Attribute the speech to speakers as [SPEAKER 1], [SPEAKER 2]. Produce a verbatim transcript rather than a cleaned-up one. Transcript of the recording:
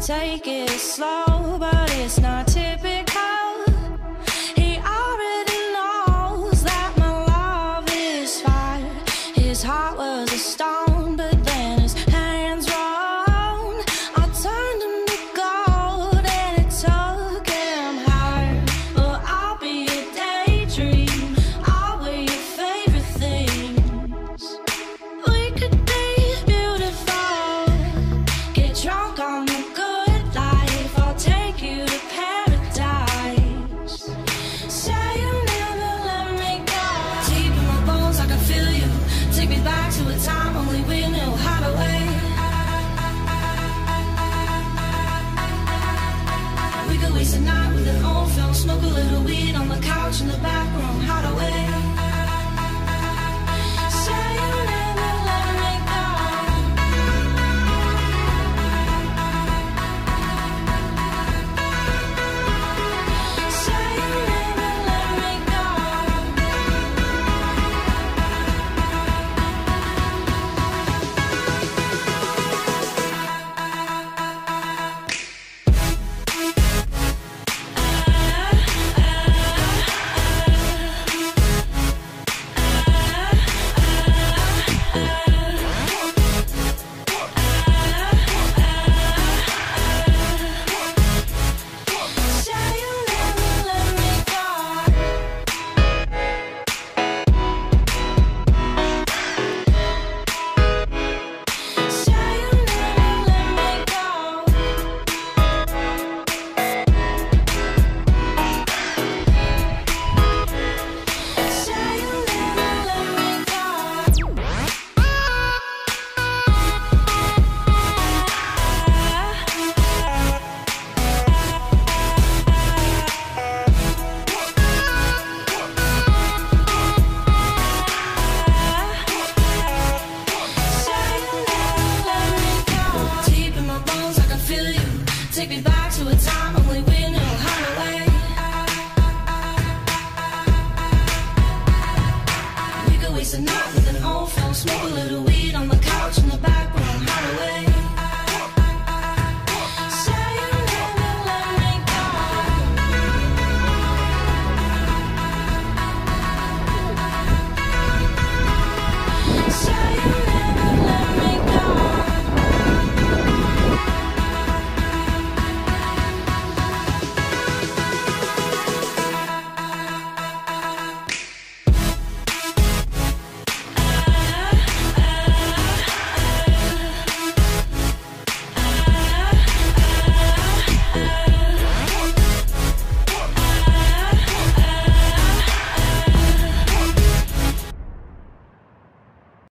[SPEAKER 1] Take it slow, but it's not typical. He already knows that my love is fire. His heart was a stone, but then his hands rolled. I turned him to gold and it took him higher. Well, I'll be a daydream, I'll wear your favorite things. We could be beautiful, get drunk on the good life. I'll take you to paradise. Say you'll never let me go. Deep in my bones I can feel you. Take me back to a time only we knew how to wait. We could waste a night with an old film, smoke a little weed on the couch in the back room.